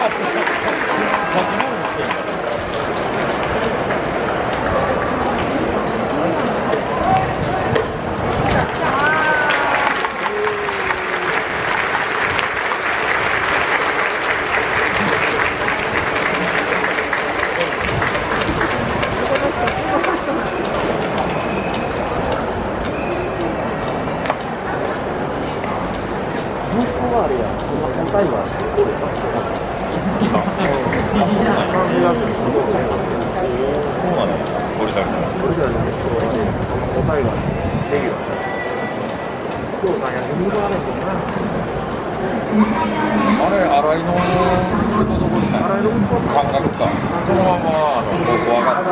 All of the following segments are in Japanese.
あれ、新井のとこにない感覚か。そのままここ上がった。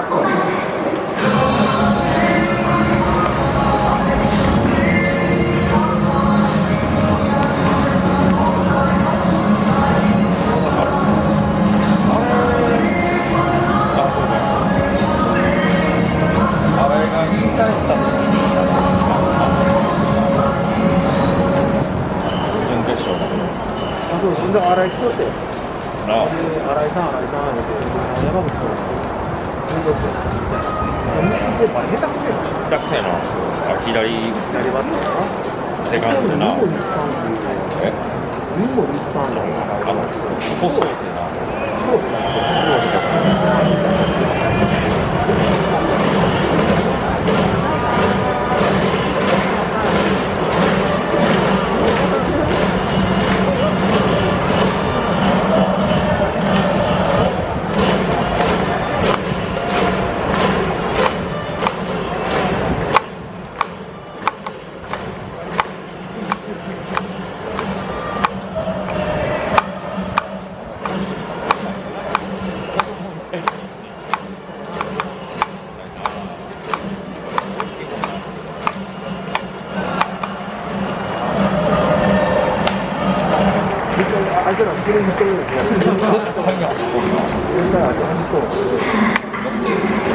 新井来とって、新井さん、山口と、下手くせえな。 左バッターセカンドでな。細いってな。 あいつらそれにしてるんですよ。絶対あそこに。絶対あそこに。